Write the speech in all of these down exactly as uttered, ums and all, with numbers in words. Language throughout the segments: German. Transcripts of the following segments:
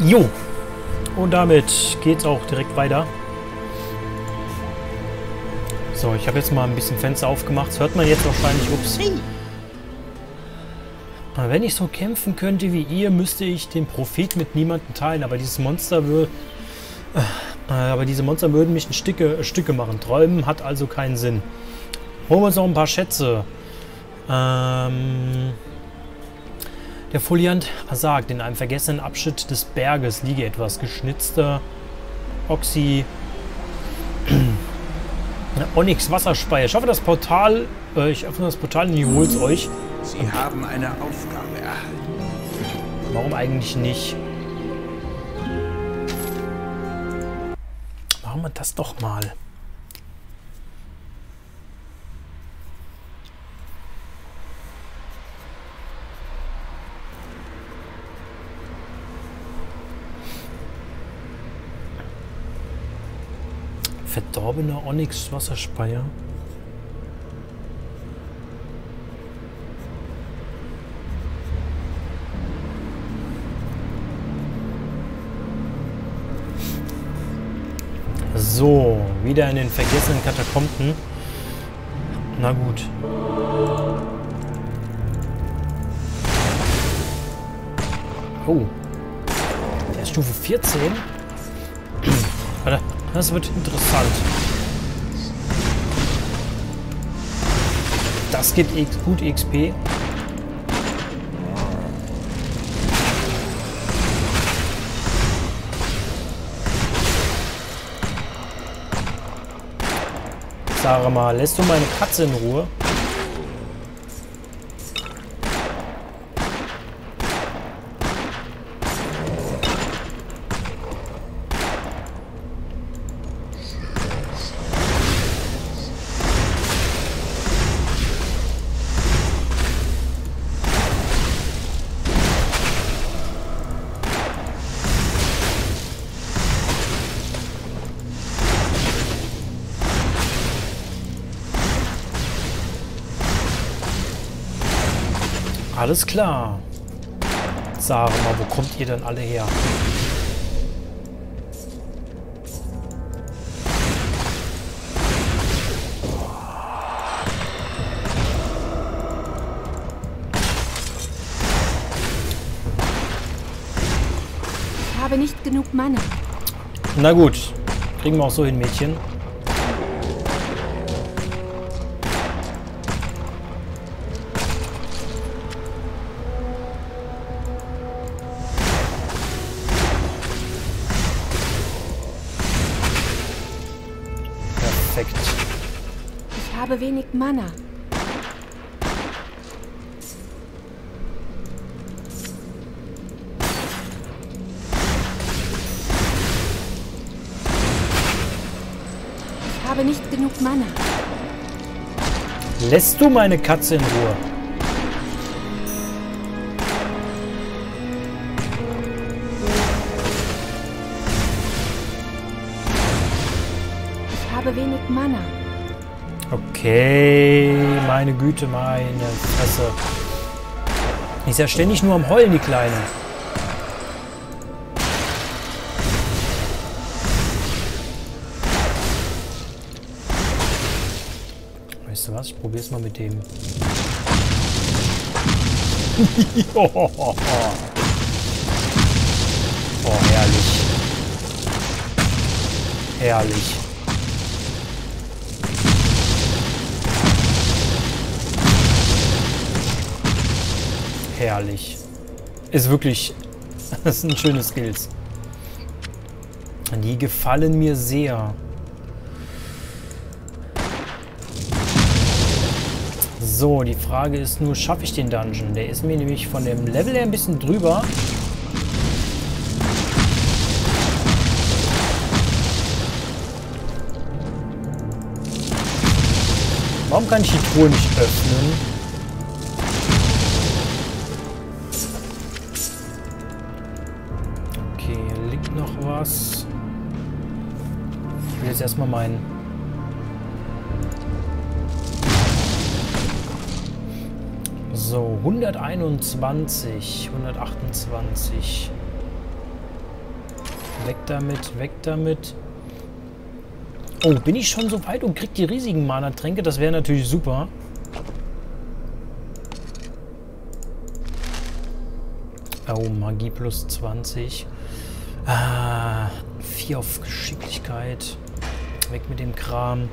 Jo. Und damit geht's auch direkt weiter. So, ich habe jetzt mal ein bisschen Fenster aufgemacht. Das hört man jetzt wahrscheinlich. Ups. Aber wenn ich so kämpfen könnte wie ihr, müsste ich den Prophet mit niemandem teilen. Aber dieses Monster würde... Äh, aber diese Monster würden mich in Stücke, Stücke machen. Träumen hat also keinen Sinn. Holen wir uns noch ein paar Schätze. Ähm... Der Foliant sagt, in einem vergessenen Abschnitt des Berges liege etwas geschnitzter Oxy... Onyx Wasserspeier. Ich hoffe, das Portal... Äh, ich öffne das Portal und ich hol's euch. Sie haben eine Aufgabe erhalten. Warum eigentlich nicht? Machen wir das doch mal. Verdorbener Onyx Wasserspeier. So, wieder in den vergessenen Katakomben. Na gut. Oh. Der ist Stufe vierzehn. Warte, das wird interessant. Das gibt gut X P. Sag mal, lässt du meine Katze in Ruhe? Alles klar. Sag mal, wo kommt ihr denn alle her? Ich habe nicht genug Mana. Na gut. Kriegen wir auch so hin, Mädchen. Ich habe wenig Mana. Ich habe nicht genug Mana. Lässt du meine Katze in Ruhe? Ich habe wenig Mana. Okay, meine Güte, meine Fresse. Die ist ja ständig nur am Heulen, die Kleine. Weißt du was? Ich probiere es mal mit dem. Oh, herrlich. Herrlich. Herrlich. Ist wirklich... Das sind schöne Skills. Die gefallen mir sehr. So, die Frage ist nur, schaffe ich den Dungeon? Der ist mir nämlich von dem Level her ein bisschen drüber. Warum kann ich die Truhe nicht öffnen? Noch was. Ich will jetzt erstmal meinen. So, hunderteinundzwanzig, hundertachtundzwanzig. Weg damit, weg damit. Oh, bin ich schon so weit und krieg die riesigen Mana-Tränke? Das wäre natürlich super. Oh, Magie plus zwanzig. Ah, vier auf Geschicklichkeit. Weg mit dem Kram.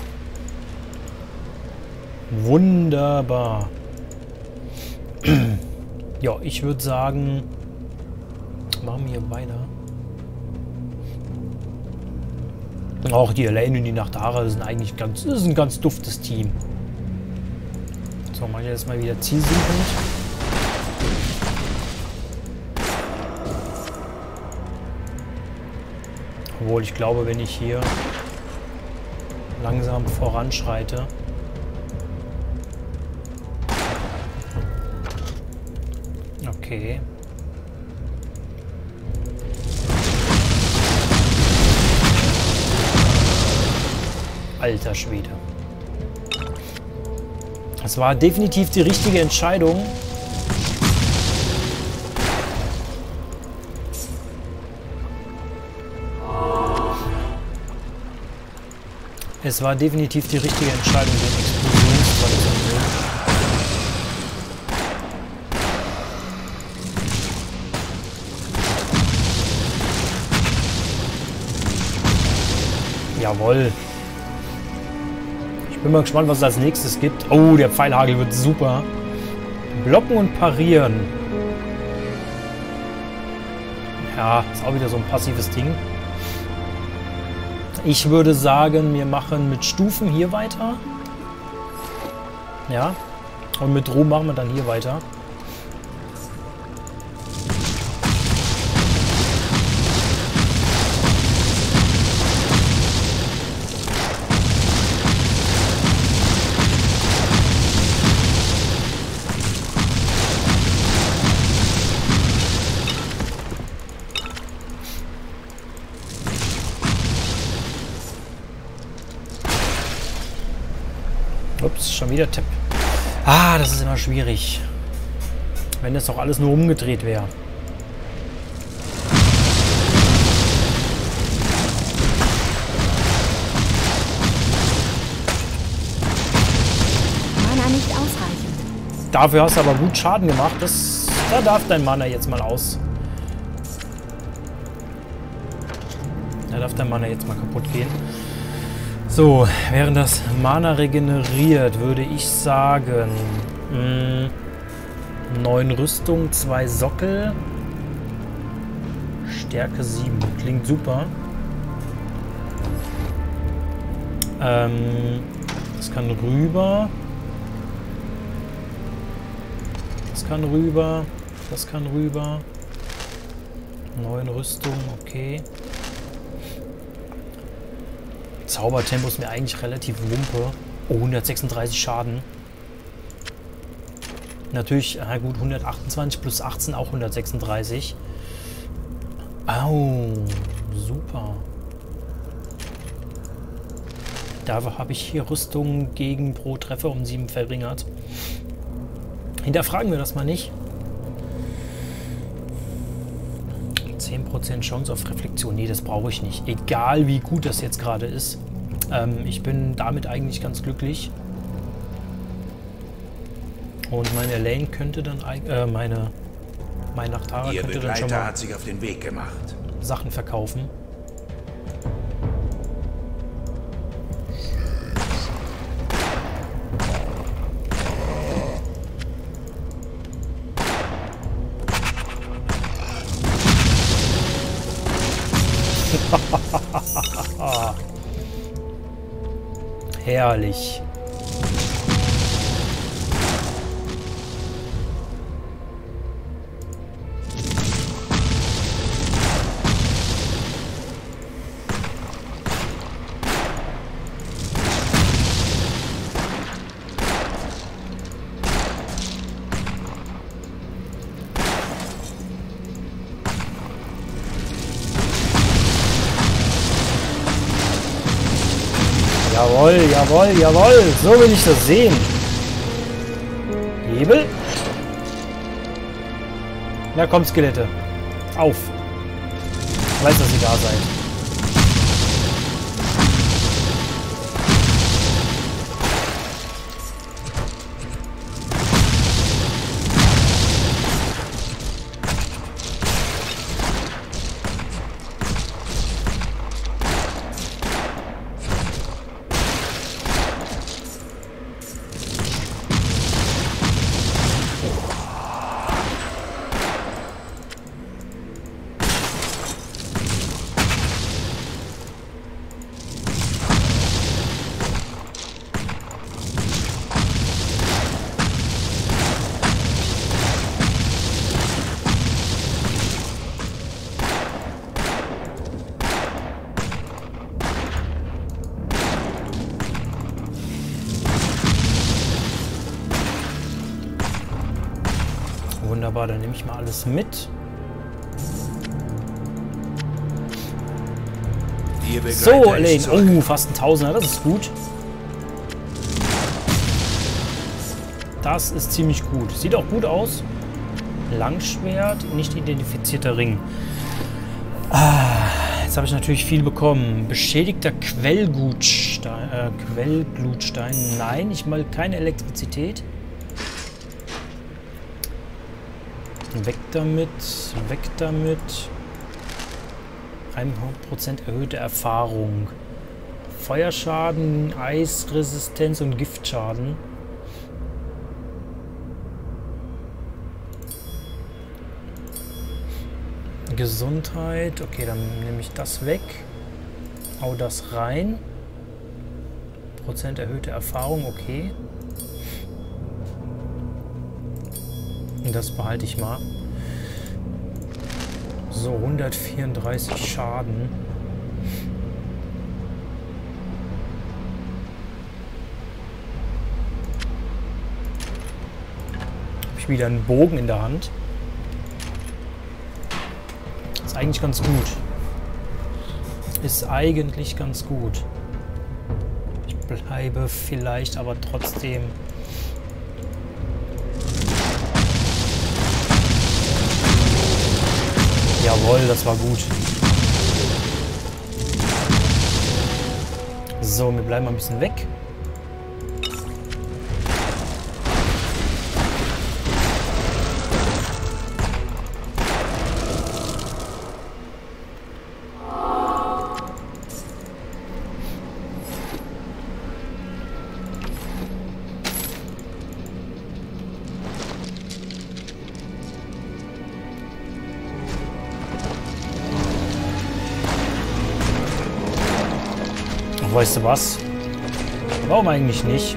Wunderbar. Ja, ich würde sagen, machen wir hier weiter. Auch die Elaine und die Nachtara sind eigentlich ganz, das ist ein ganz duftes Team. So, machen wir jetzt mal wieder zielsuchend. Obwohl, ich glaube, wenn ich hier langsam voranschreite, okay. Alter Schwede. Das war definitiv die richtige Entscheidung. Es war definitiv die richtige Entscheidung, den Explosionsfall zu nehmen. Jawohl. Ich bin mal gespannt, was es als nächstes gibt. Oh, der Pfeilhagel wird super. Blocken und parieren. Ja, ist auch wieder so ein passives Ding. Ich würde sagen, wir machen mit Stufen hier weiter. Ja. Und mit Ruhm machen wir dann hier weiter. Ups, schon wieder Tipp. Ah, das ist immer schwierig. Wenn das doch alles nur umgedreht wäre. Mana nicht ausreichend. Dafür hast du aber gut Schaden gemacht. Das, da darf dein Mana jetzt mal aus. Da darf dein Mana jetzt mal kaputt gehen. So, während das Mana regeneriert, würde ich sagen, mh, neun Rüstung, zwei Sockel, Stärke sieben. Klingt super. Ähm, das kann rüber. Das kann rüber. Das kann rüber. neun Rüstung, okay. Zaubertempo ist mir eigentlich relativ wumpe. Oh, hundertsechsunddreißig Schaden. Natürlich, na gut, hundertachtundzwanzig plus achtzehn, auch hundertsechsunddreißig. Au, super. Dafür habe ich hier Rüstung gegen pro Treffer um sieben verringert. Hinterfragen wir das mal nicht. zehn Prozent Chance auf Reflexion. Nee, das brauche ich nicht. Egal wie gut das jetzt gerade ist. Ähm, ich bin damit eigentlich ganz glücklich. Und meine Elaine könnte dann, äh, meine, meine Nachtara Ihr könnte Begleiter dann schon mal hat sich auf den Weg gemacht. Sachen verkaufen. Herrlich. Jawohl, jawohl, jawohl. So will ich das sehen. Hebel. Na komm, Skelette. Auf. Ich weiß, dass ihr da seid. Wunderbar, dann nehme ich mal alles mit. So, Elaine. Oh, fast ein Tausender, das ist gut. Das ist ziemlich gut. Sieht auch gut aus. Langschwert, nicht identifizierter Ring. Ah, jetzt habe ich natürlich viel bekommen. Beschädigter Quellglutstein. Äh, Quellglutstein. Nein, ich mal keine Elektrizität. Weg damit, weg damit. hundert Prozent erhöhte Erfahrung. Feuerschaden, Eisresistenz und Giftschaden. Gesundheit. Okay, dann nehme ich das weg. Hau das rein. Prozent erhöhte Erfahrung, okay. Das behalte ich mal. So, hundertvierunddreißig Schaden. Habe ich wieder einen Bogen in der Hand. Ist eigentlich ganz gut. Ist eigentlich ganz gut. Ich bleibe vielleicht aber trotzdem... Jawohl, das war gut. So, wir bleiben mal ein bisschen weg. Weißt du was? Warum eigentlich nicht?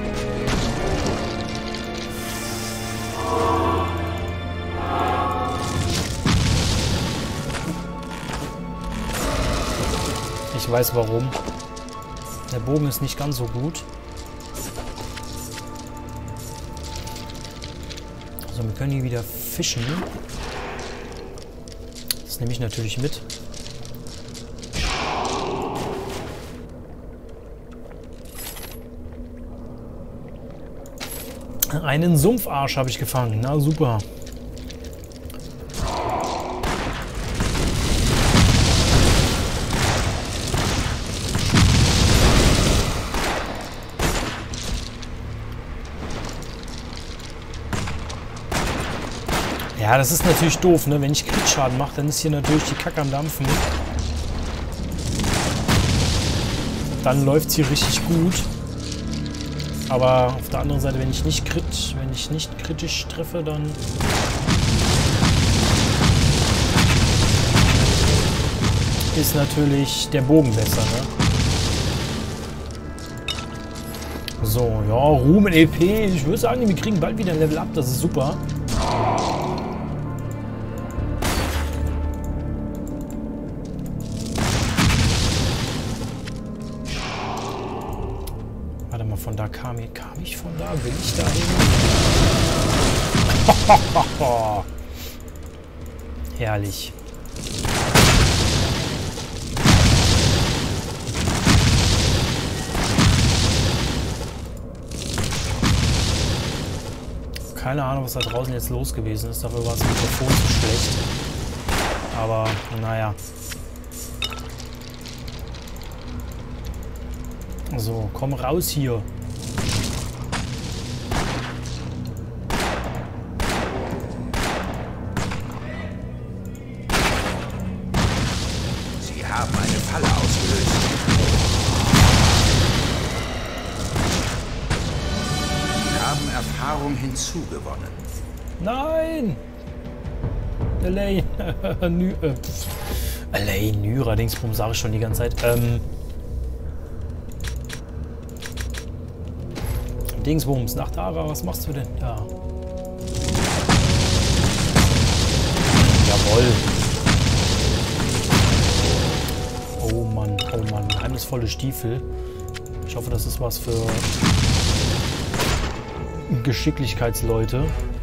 Ich weiß warum. Der Bogen ist nicht ganz so gut. Also wir können hier wieder fischen. Das nehme ich natürlich mit. Einen Sumpfarsch habe ich gefangen. Na super. Ja, das ist natürlich doof, ne? Wenn ich Kritschaden mache, dann ist hier natürlich die Kacke am Dampfen. Dann läuft es hier richtig gut. Aber auf der anderen Seite, wenn ich nicht krit, wenn ich nicht kritisch treffe, dann ist natürlich der Bogen besser, ne? So, ja, Ruhm in E P. Ich würde sagen, wir kriegen bald wieder ein Level Up, das ist super. Von da kam ich, kam ich von da? Will ich da hin? Herrlich. Keine Ahnung, was da draußen jetzt los gewesen ist. Dafür war das Mikrofon zu schlecht. Aber naja. So, komm raus hier. Sie haben eine Falle ausgelöst. Sie haben Erfahrung hinzugewonnen. Nein! Elaine. Nü äh, Elaine, Nyra, Dingsbum, sage ich schon die ganze Zeit. Ähm. Dingsbums, Nachtara, was machst du denn da? Jawohl. Oh Mann, oh Mann, geheimnisvolle Stiefel. Ich hoffe, das ist was für Geschicklichkeitsleute.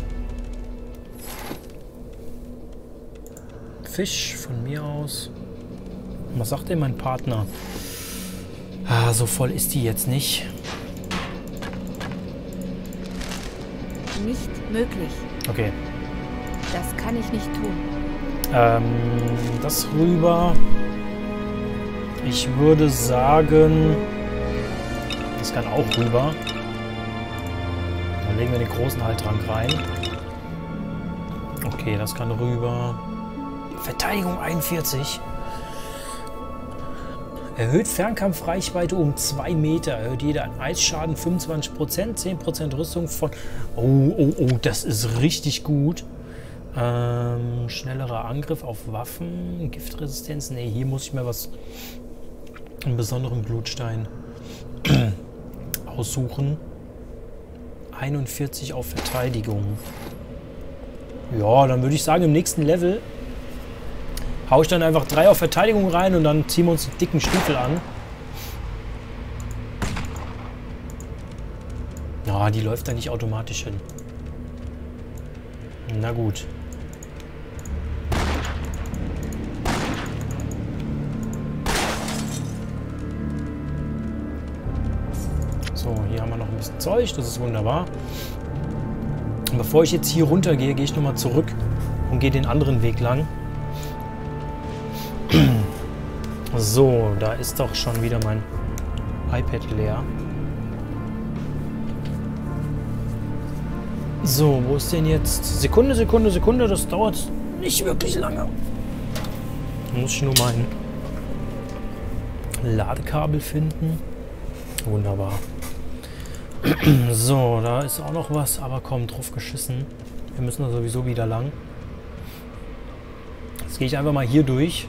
Fisch von mir aus. Was sagt denn mein Partner? Ah, so voll ist die jetzt nicht. Nicht möglich. Okay. Das kann ich nicht tun. Ähm, das rüber. Ich würde sagen, das kann auch rüber. Dann legen wir den großen Haltrank rein. Okay, das kann rüber. Verteidigung einundvierzig. Erhöht Fernkampfreichweite um zwei Meter. Erhöht jeder Eisschaden fünfundzwanzig Prozent. zehn Prozent Rüstung von... Oh, oh, oh, das ist richtig gut. Ähm, schnellerer Angriff auf Waffen. Giftresistenz. Ne, hier muss ich mir was... einen besonderen Blutstein aussuchen. einundvierzig auf Verteidigung. Ja, dann würde ich sagen, im nächsten Level hau ich dann einfach drei auf Verteidigung rein und dann ziehen wir uns die dicken Stiefel an. Ja, die läuft da nicht automatisch hin. Na gut. So, hier haben wir noch ein bisschen Zeug, das ist wunderbar. Und bevor ich jetzt hier runter gehe, gehe ich nochmal zurück und gehe den anderen Weg lang. So, da ist doch schon wieder mein iPad leer. So, wo ist denn jetzt? Sekunde, Sekunde, Sekunde, das dauert nicht wirklich lange. Da muss ich nur mein Ladekabel finden. Wunderbar. So, da ist auch noch was, aber komm, drauf geschissen. Wir müssen da sowieso wieder lang. Jetzt gehe ich einfach mal hier durch.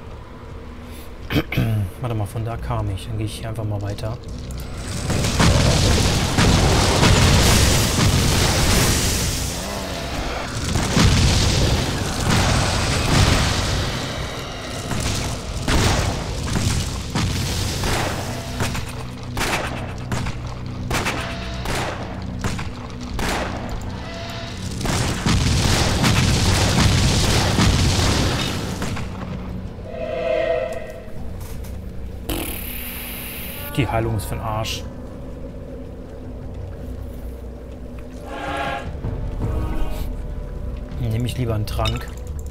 Warte mal, von da kam ich. Dann gehe ich hier einfach mal weiter. Die Heilung ist für den Arsch. Nehme ich lieber einen Trank.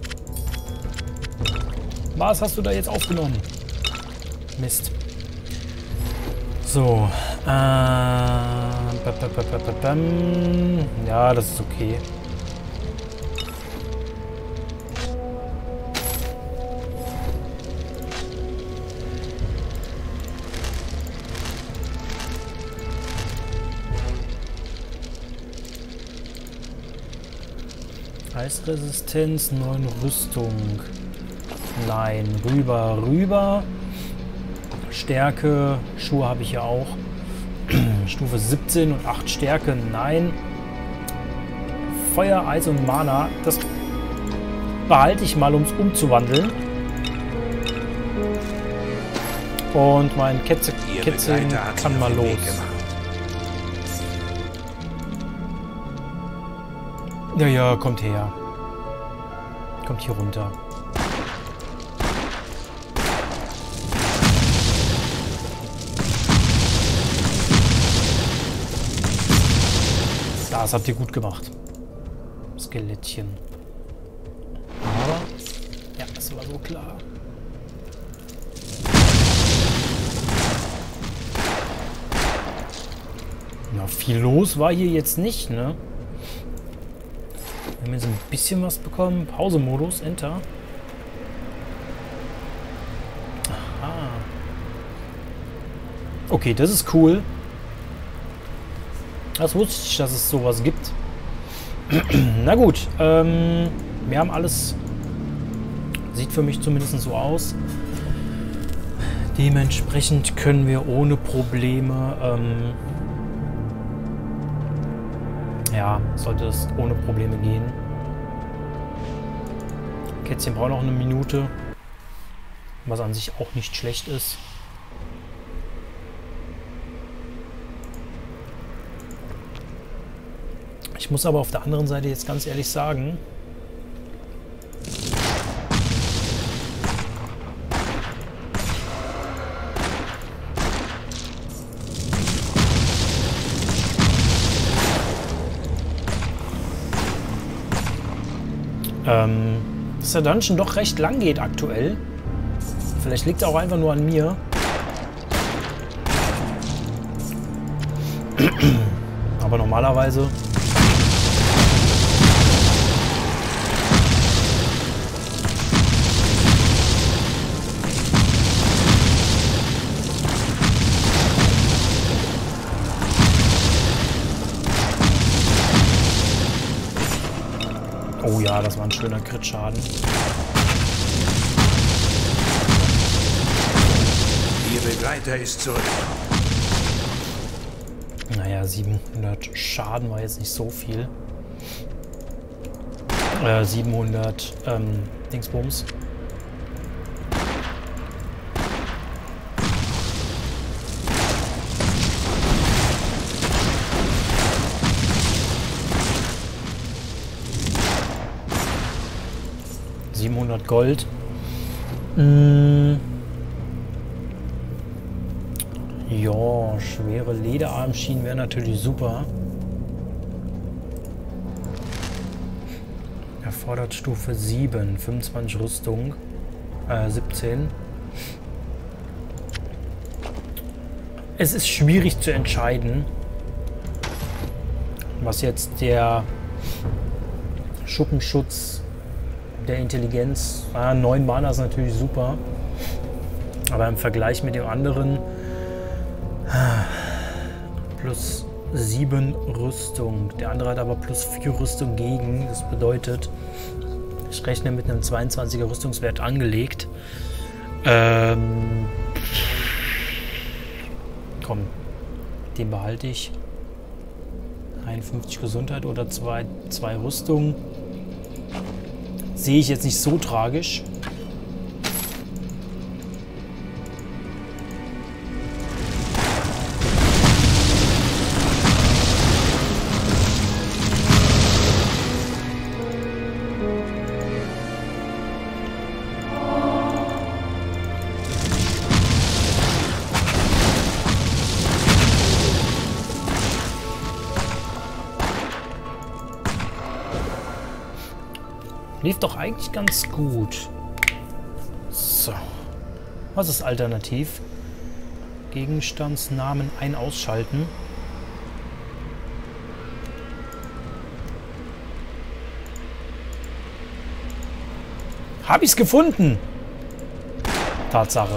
Was hast du da jetzt aufgenommen? Mist. So. Äh, ja, das ist okay. Eisresistenz, neun Rüstung. Nein, rüber, rüber. Stärke, Schuhe habe ich ja auch. Stufe siebzehn und acht Stärke, nein. Feuer, Eis und Mana, das behalte ich mal, um es umzuwandeln. Und mein Kätze, Kätzchen kann mal los. Ja, ja, kommt her. Kommt hier runter. Das habt ihr gut gemacht. Skelettchen. Aber, ja, das war so klar. Ja, viel los war hier jetzt nicht, ne? Wir haben jetzt ein bisschen was bekommen. Pause-Modus, Enter. Aha. Okay, das ist cool. Das wusste ich, dass es sowas gibt. Na gut, ähm, wir haben alles... Sieht für mich zumindest so aus. Dementsprechend können wir ohne Probleme... Ähm, ja, sollte es ohne Probleme gehen. Kätzchen braucht noch eine Minute. Was an sich auch nicht schlecht ist. Ich muss aber auf der anderen Seite jetzt ganz ehrlich sagen, ähm, dass der Dungeon doch recht lang geht aktuell. Vielleicht liegt es auch einfach nur an mir. Aber normalerweise... Oh ja, das war ein schöner Crit-Schaden. Ihr Begleiter ist zurück. Naja, siebenhundert Schaden war jetzt nicht so viel. Äh, siebenhundert ähm, Dingsbums. siebenhundert Gold. Mm. Ja, schwere Lederarmschienen wäre natürlich super. Erfordert Stufe sieben, fünfundzwanzig Rüstung, äh, siebzehn. Es ist schwierig zu entscheiden, was jetzt der Schuppenschutz der Intelligenz, ah, neun Mana ist natürlich super, aber im Vergleich mit dem anderen plus sieben Rüstung, der andere hat aber plus vier Rüstung gegen, das bedeutet, ich rechne mit einem zweiundzwanziger Rüstungswert angelegt. Ähm, komm, den behalte ich. einundfünfzig Gesundheit oder zwei, zwei Rüstung. Sehe ich jetzt nicht so tragisch. Lief doch eigentlich ganz gut. So. Was ist alternativ? Gegenstandsnamen ein- ausschalten. Hab ich's gefunden? Tatsache.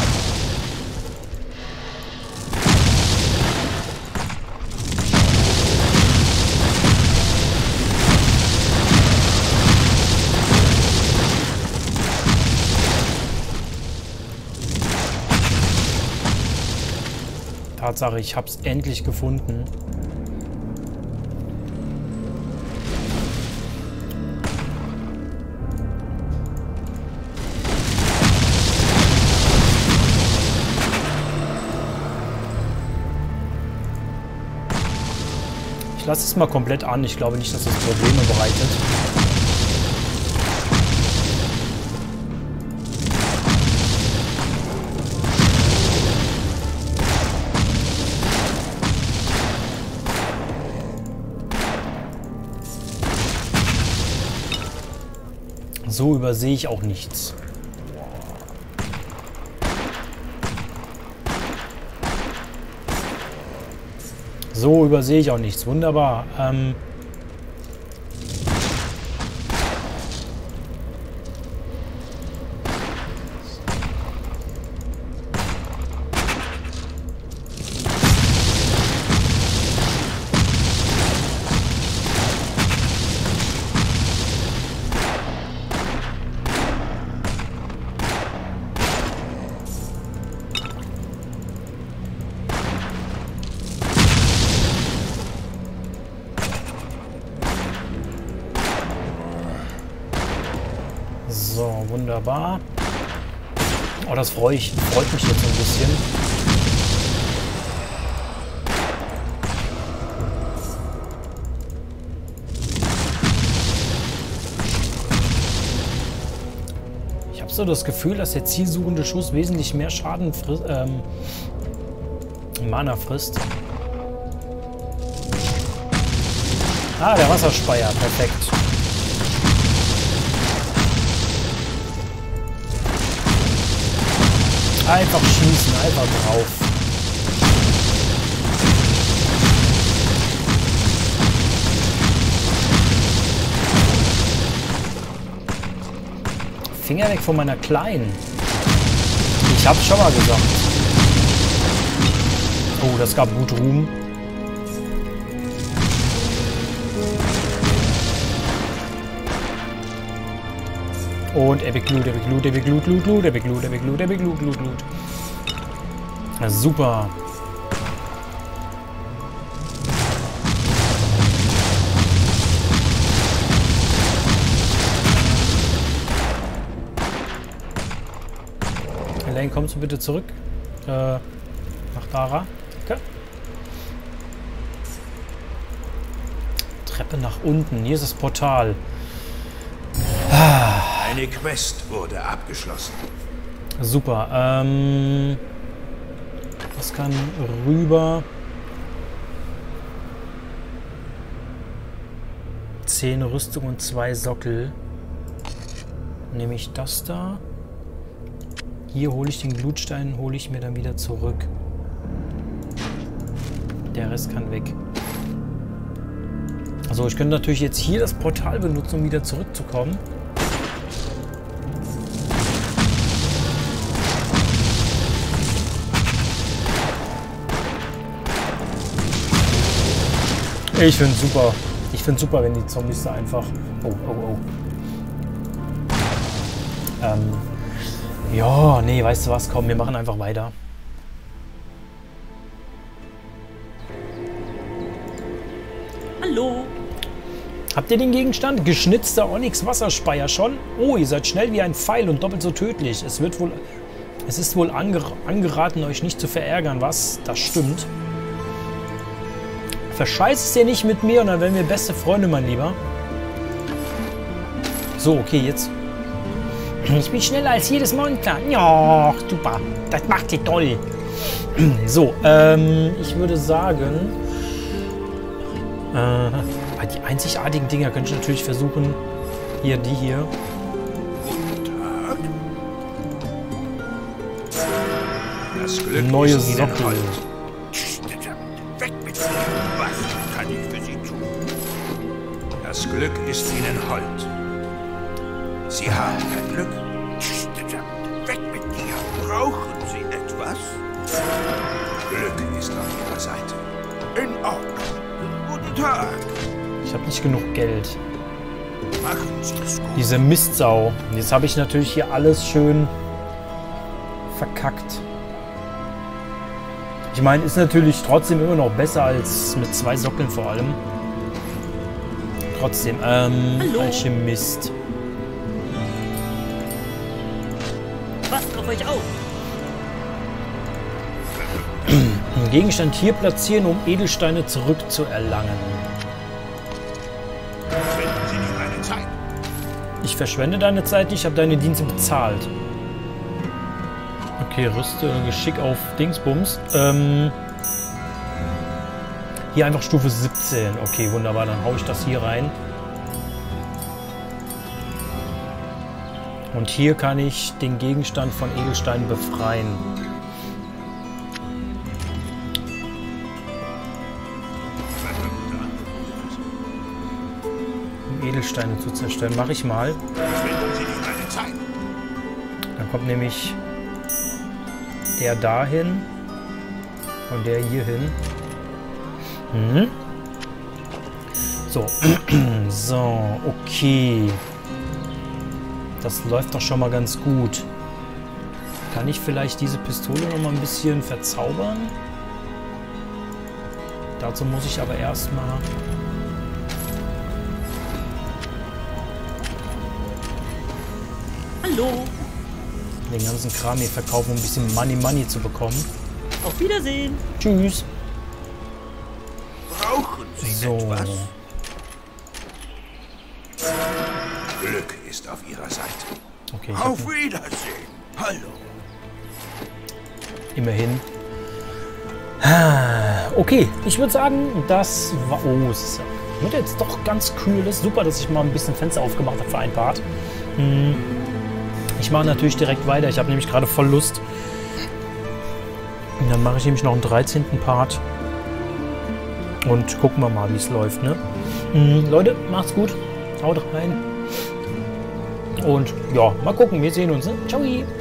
Tatsache, ich hab's endlich gefunden. Ich lasse es mal komplett an. Ich glaube nicht, dass das Probleme bereitet. So übersehe ich auch nichts. So übersehe ich auch nichts. Wunderbar. Ähm... So, wunderbar. Oh, das freue ich, freut mich jetzt ein bisschen. Ich habe so das Gefühl, dass der zielsuchende Schuss wesentlich mehr Schaden frisst, ähm, Mana frisst. Ah, der Wasserspeier, perfekt. Einfach schießen, einfach drauf. Finger weg von meiner Kleinen. Ich hab's schon mal gesagt. Oh, das gab gut Ruhm. Und Epic Loot, Epic Loot, Epic Loot, Loot, Loot, Epic Loot, Epic Loot, Epic Loot, Loot, Loot. Na super. Elaine, kommst du bitte zurück? Äh, nach Dara. Okay. Treppe nach unten. Hier ist das Portal. Eine Quest wurde abgeschlossen. Super. Ähm, das kann rüber. Zehn Rüstung und zwei Sockel. Nehme ich das da. Hier hole ich den Glutstein, hole ich mir dann wieder zurück. Der Rest kann weg. Also ich könnte natürlich jetzt hier das Portal benutzen, um wieder zurückzukommen. Ich finde es super. Ich finde es super, wenn die Zombies da einfach... Oh, oh, oh. Ähm... Ja, nee, weißt du was? Komm, wir machen einfach weiter. Hallo. Habt ihr den Gegenstand? Geschnitzter Onyx-Wasserspeier schon? Oh, ihr seid schnell wie ein Pfeil und doppelt so tödlich. Es wird wohl... Es ist wohl anger angeraten, euch nicht zu verärgern, was? Das stimmt. Verscheiß es dir nicht mit mir und dann werden wir beste Freunde, mein Lieber. So, okay, jetzt... Ich bin schneller als jedes Monster. Ja, super. Das macht ihr toll. So, ähm, ich würde sagen... Äh, die einzigartigen Dinger könnte ich natürlich versuchen... Hier, die hier. Das Glück Neue ist Ihnen Sockel. hold. Weg mit Ihnen. Was kann ich für Sie tun? Das Glück ist Ihnen hold. Sie haben kein Glück. Weg mit dir. Brauchen Sie etwas? Glück ist auf Ihrer Seite. In Ordnung. Guten Tag. Ich habe nicht genug Geld. Machen Sie es gut. Diese Mistsau. Jetzt habe ich natürlich hier alles schön verkackt. Ich meine, ist natürlich trotzdem immer noch besser als mit zwei Sockeln vor allem. Trotzdem, ähm, Hallo. Alchemist. Passt auf euch auf. Einen Gegenstand hier platzieren, um Edelsteine zurückzuerlangen. Verschwenden Sie nicht meine Zeit. Ich verschwende deine Zeit nicht, ich habe deine Dienste bezahlt. Okay, Rüste Geschick auf Dingsbums. Ähm, hier einfach Stufe siebzehn. Okay, wunderbar, dann haue ich das hier rein. Und hier kann ich den Gegenstand von Edelstein befreien. Edelsteine zu zerstören. Mache ich mal. Verschwenden Sie nicht meine Zeit. Dann kommt nämlich der dahin und der hier hin. Mhm. So. So, okay. Das läuft doch schon mal ganz gut. Kann ich vielleicht diese Pistole noch mal ein bisschen verzaubern? Dazu muss ich aber erstmal... Hallo. den ganzen Kram hier verkaufen, um ein bisschen Money Money zu bekommen. Auf Wiedersehen. Tschüss. Brauchen Sie So. etwas? Glück ist auf Ihrer Seite. Okay, ich Auf hab Wiedersehen. Hallo. immerhin. Okay, ich würde sagen, das war... Oh, es ist- wird jetzt doch ganz kühl. Das ist super, dass ich mal ein bisschen Fenster aufgemacht habe für ein Part. Hm. Ich mache natürlich direkt weiter. Ich habe nämlich gerade voll Lust. Und dann mache ich nämlich noch einen dreizehnten Part. Und gucken wir mal, wie es läuft. Ne? Hm, Leute, macht's gut. Haut rein. Und ja, mal gucken. Wir sehen uns. Ne? Ciao.